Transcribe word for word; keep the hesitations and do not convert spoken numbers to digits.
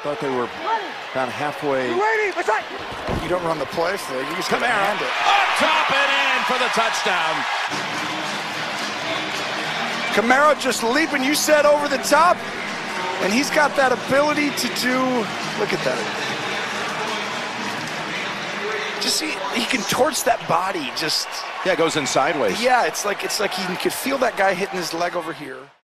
Thought they were about halfway. You don't run the play for it. You just gotta hand it. Up top and in for the touchdown. Kamara just leaping, you said, over the top. And he's got that ability to do, look at that. Just see, he contorts that body, just. Yeah, it goes in sideways. Yeah, it's like, it's like he could feel that guy hitting his leg over here.